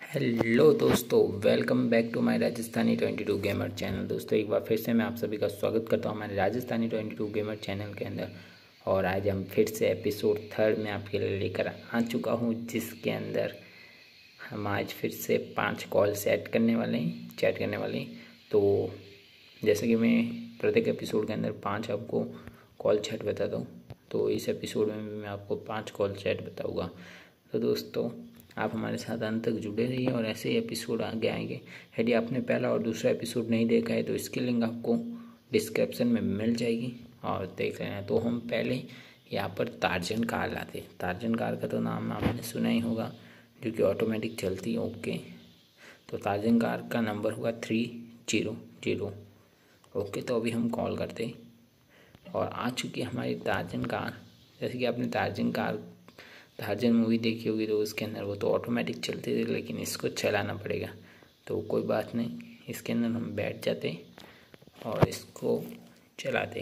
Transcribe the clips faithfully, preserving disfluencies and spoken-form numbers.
Hello दोस्तों, welcome back to my Rajasthani twenty two gamer channel. दोस्तों एक बार फिर से मैं आप सभी का स्वागत करता हूं हमारे Rajasthani twenty two gamer channel के अंदर। और आज हम फिर से एपिसोड थर्ड में आपके लिए लेकर आ चुका हूं, जिसके अंदर हम आज फिर से पांच कॉल सेट करने वाले हैं, चैट करने वाले हैं। तो जैसे कि मैं प्रत्येक एपिसोड के अंदर पाँच आपको कॉल चैट बताता हूँ, तो इस एपिसोड में भी मैं आपको पाँच कॉल चैट बताऊँगा। तो दोस्तों आप हमारे साथ अंत तक जुड़े रहिए और ऐसे ही एपिसोड आगे आएंगे। यदि आपने पहला और दूसरा एपिसोड नहीं देखा है तो इसकी लिंक आपको डिस्क्रिप्शन में मिल जाएगी और देख लेना। तो हम पहले यहाँ पर टार्जन कार लाते। टार्जन कार का तो नाम आपने सुना ही होगा, जो कि ऑटोमेटिक चलती है। ओके, तो टार्जन कार का नंबर होगा थ्री जीरो जीरो। ओके, तो अभी हम कॉल करते और आ चुकी है हमारी टार्जन कार। जैसे कि आपने टार्जन कार टार्जन मूवी देखी होगी, तो उसके अंदर वो तो ऑटोमेटिक चलती थी, लेकिन इसको चलाना पड़ेगा। तो कोई बात नहीं, इसके अंदर हम बैठ जाते और इसको चलाते।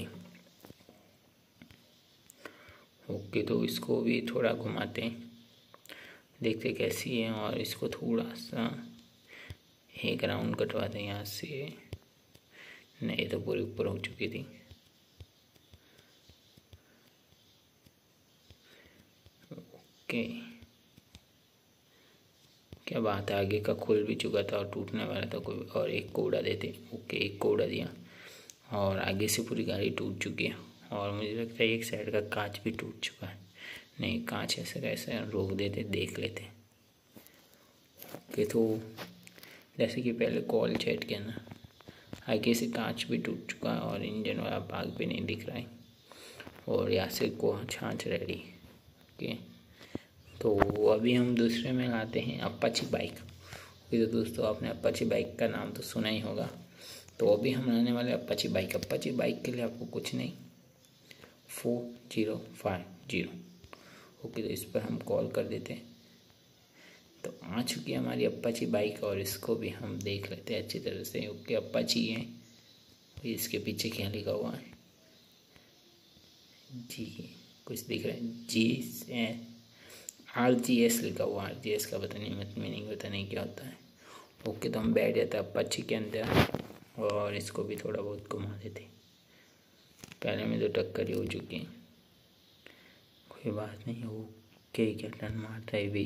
ओके, तो इसको भी थोड़ा घुमाते, देखते कैसी है। और इसको थोड़ा सा एक राउंड कटवाते यहाँ से। नहीं तो पूरी ऊपर हो चुकी थी। ओके, क्या बात है, आगे का खुल भी चुका था और टूटने वाला था कोई, और एक को उड़ा देते। ओके, एक को उड़ा दिया और आगे से पूरी गाड़ी टूट चुकी है। और मुझे लगता है एक साइड का कांच भी टूट चुका है। नहीं, कांच ऐसे कैसे रोक देते, देख लेते। ओके, तो जैसे कि पहले कॉल चैट किया ना, आगे से कांच भी टूट चुका है और इंजन वाला भाग भी नहीं दिख रहा है। और यहाँ से को छाँच रेडी। ओके, तो अभी हम दूसरे में लाते हैं अपाची बाइक। तो दोस्तों आपने अपाची बाइक का नाम तो सुना ही होगा। तो अभी हम लाने वाले अपाची बाइक। अपाची बाइक के लिए आपको कुछ नहीं, four zero five zero. Okay, तो इस पर हम कॉल कर देते हैं। तो आ चुकी है हमारी अपाची बाइक और इसको भी हम देख लेते हैं अच्छी तरह से। ओके, अपाची है। इसके पीछे क्या लिखा हुआ है, जी कुछ दिख रहा है, जी आर जी एस लिखा हुआ। आर जी एस का पता नहीं, मत मीनिंग पता नहीं क्या होता है। ओके, तो हम बैठ जाते हैं अपाची के अंदर और इसको भी थोड़ा बहुत घुमा देते। पहले में तो टक्कर ही हो चुकी है, कोई बात नहीं। ओके, क्या टर्न मारता है भी।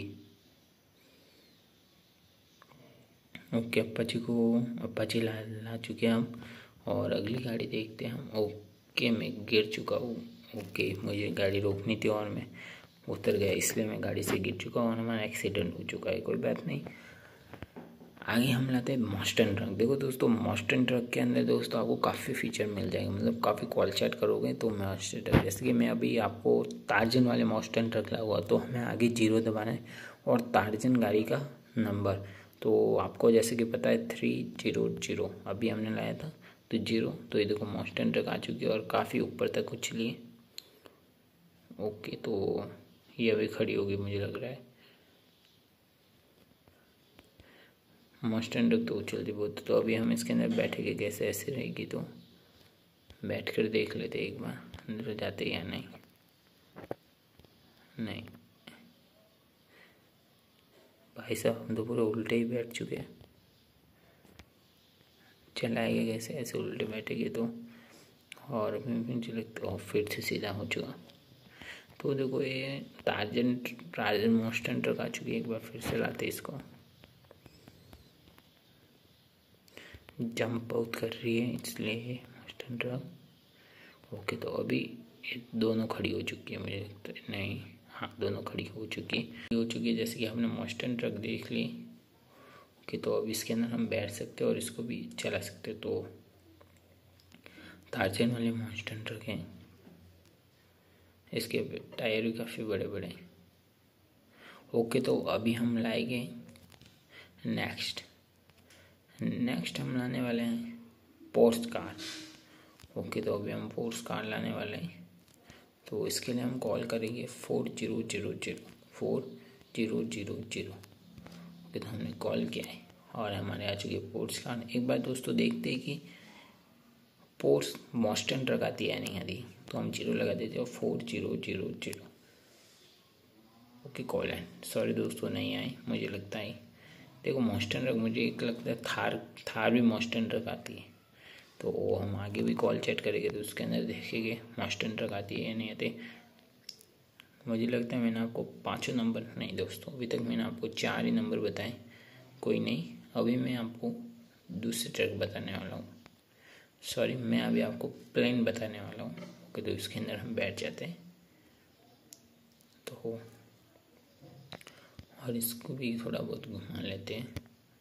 ओके, अपाची को अपाची ला ला चुके हैं हम और अगली गाड़ी देखते हैं हम। ओके, मैं गिर चुका हूँ। ओके, मुझे गाड़ी रोकनी थी और मैं उतर गया, इसलिए मैं गाड़ी से गिर चुका हूँ और हमारा एक्सीडेंट हो चुका है। कोई बात नहीं, आगे हम लाते हैं मॉस्टन ट्रक। देखो दोस्तों, मॉस्टन ट्रक के अंदर दोस्तों आपको काफ़ी फीचर मिल जाएंगे, मतलब काफ़ी कॉल चैट करोगे तो मॉस्टन ट्रक। जैसे कि मैं अभी आपको टार्जन वाले मॉस्टन ट्रक लगा हुआ, तो हमें आगे जीरो दबाना है और टार्जन गाड़ी का नंबर तो आपको जैसे कि पता है थ्री जीरो जीरो अभी हमने लाया था, तो जीरो। तो ये देखो मॉस्टन ट्रक आ चुकी है और काफ़ी ऊपर तक उछली है। ओके, तो ये अभी खड़ी होगी मुझे लग रहा है। मॉस्टन ट्रक तो उछलती बहुत। तो अभी हम इसके अंदर बैठेंगे कैसे, ऐसे रहेगी तो बैठ कर देख लेते एक बार अंदर जाते या नहीं। नहीं भाई साहब, हम तो पूरे उल्टे ही बैठ चुके हैं। चलाएंगे कैसे, ऐसे उल्टे बैठेंगे तो। और मुझे लगता है फिर से सीधा हो चुका। तो देखो ये टार्जन टार्जन मॉस्टन ट्रक आ चुकी है। एक बार फिर से लाते इसको। जंप आउट कर रही है इसलिए मॉस्टन ट्रक। ओके, तो अभी ये दोनों खड़ी हो चुकी है मुझे लगता है। नहीं, हाँ दोनों खड़ी हो चुकी हो चुकी है जैसे कि हमने मॉस्टन ट्रक देख ली। ओके, तो अब इसके अंदर हम बैठ सकते हैं और इसको भी चला सकते हैं। तो टार्जन वाले मॉस्टन ट्रक हैं, इसके टायर भी काफ़ी बड़े बड़े। ओके, तो अभी हम लाएंगे नेक्स्ट नेक्स्ट हम लाने वाले हैं पोर्स कार। ओके, तो अभी हम पोर्स कार लाने वाले हैं। तो इसके लिए हम कॉल करेंगे four zero zero zero four zero zero zero. Okay, तो हमने कॉल किया है और हमारे आ चुकी है पोर्स कार। एक बार दोस्तों देखते हैं कि पोर्स मॉस्टन ट्रक आती है नहीं आती, तो हम जीरो लगा देते हैं four zero zero zero. Okay, call है। सॉरी दोस्तों नहीं आए, मुझे लगता है देखो मॉन्स्टर ट्रक, मुझे एक लगता है थार थार भी मॉन्स्टर ट्रक आती है, तो वो हम आगे भी कॉल चेक करेंगे तो उसके अंदर देखेंगे मॉन्स्टर ट्रक आती है या नहीं आती। मुझे लगता है मैंने आपको पाँचों नंबर, नहीं दोस्तों अभी तक मैंने आपको चार ही नंबर बताए। कोई नहीं, अभी मैं आपको दूसरे ट्रक बताने वाला हूँ, सॉरी मैं अभी आपको प्लेन बताने वाला हूँ। ओके, तो इसके अंदर हम बैठ जाते हैं तो, और इसको भी थोड़ा बहुत घुमा लेते हैं।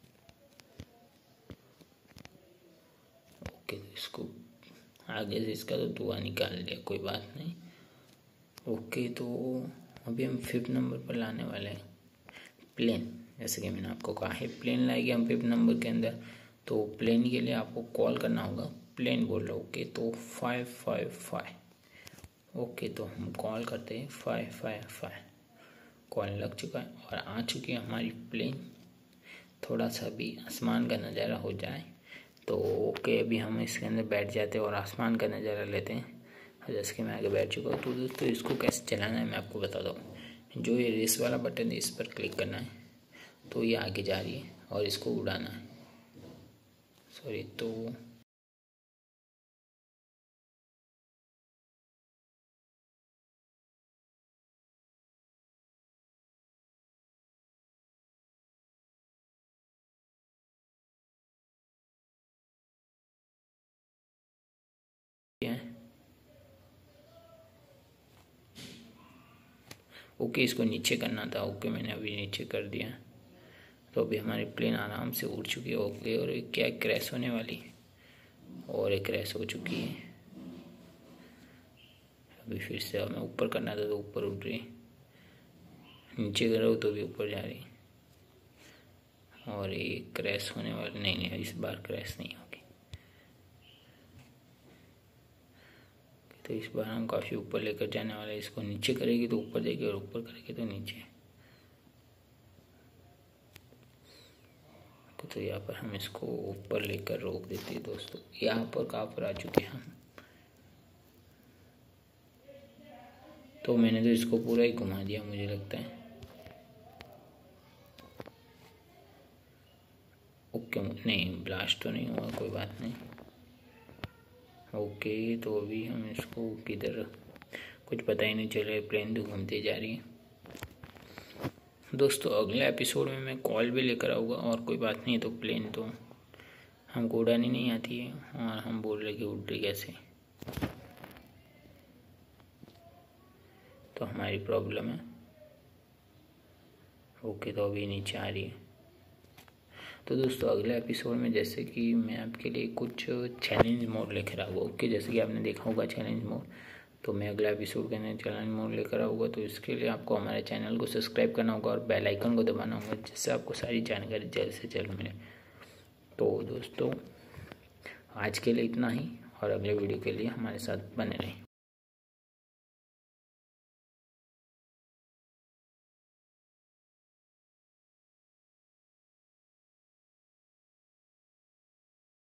ओके, तो इसको आगे से इसका तो धुआं निकाल लिया, कोई बात नहीं। ओके, तो अभी हम फिफ्थ नंबर पर लाने वाले हैं प्लेन। जैसे कि मैंने आपको कहा है प्लेन लाएंगे हम फिफ्थ नंबर के अंदर, तो प्लेन के लिए आपको कॉल करना होगा, प्लेन बोल रहा हूँ। ओके, तो फाइव फाइव फाइव। ओके, तो हम कॉल करते हैं फाइव फाइव फाइव। कॉल लग चुका है और आ चुकी है हमारी प्लेन। थोड़ा सा भी आसमान का नज़ारा हो जाए तो ओके, अभी हम इसके अंदर बैठ जाते हैं और आसमान का नज़ारा लेते हैं। जैसे कि मैं आगे बैठ चुका हूँ, तो दोस्तों इसको कैसे चलाना है मैं आपको बता दूँ। जो ये रेस वाला बटन है इस पर क्लिक करना है तो ये आगे जा रही है और इसको उड़ाना है, सॉरी तो ओके, इसको नीचे करना था। ओके, मैंने अभी नीचे कर दिया, तो अभी हमारी प्लेन आराम से उड़ चुकी है। ओके, और क्या क्रैश होने वाली है, और एक क्रैश हो चुकी है। अभी फिर से हमें ऊपर करना था तो ऊपर उड़ रही, नीचे करो तो भी ऊपर जा रही, और ये क्रैश होने वाली नहीं नहीं इस बार क्रैश नहीं होगी। तो इस बार हम काफ़ी ऊपर लेकर जाने वाले। इसको नीचे करेगी तो ऊपर जाएगी और ऊपर करेगी तो नीचे। तो यहाँ पर हम इसको ऊपर लेकर रोक देते हैं दोस्तों। यहाँ पर कहाँ पर आ चुके हैं हम, तो मैंने तो इसको पूरा ही घुमा दिया मुझे लगता है। ओके, नहीं ब्लास्ट तो नहीं हुआ, कोई बात नहीं। ओके, तो अभी हम इसको किधर, कुछ पता ही नहीं चल रहा है, प्लेन तो घूमती जा रही है। दोस्तों अगले एपिसोड में मैं कॉल भी लेकर आऊँगा, और कोई बात नहीं। तो प्लेन तो हमको उड़ानी नहीं आती है और हम बोल रहे कि उड़ रही कैसे, तो हमारी प्रॉब्लम है। ओके, तो अभी नीचे आ रही है। तो दोस्तों अगले एपिसोड में जैसे कि मैं आपके लिए कुछ चैलेंज मोड लेकर आऊँगा। ओके, जैसे कि आपने देखा होगा चैलेंज मोड, तो मैं अगला एपिसोड के अंदर चैलेंज मोड लेकर आऊँगा। तो इसके लिए आपको हमारे चैनल को सब्सक्राइब करना होगा और बेल आइकन को दबाना होगा, जिससे आपको सारी जानकारी जल्द से जल्द मिले। तो दोस्तों आज के लिए इतना ही, और अगले वीडियो के लिए हमारे साथ बने रहें।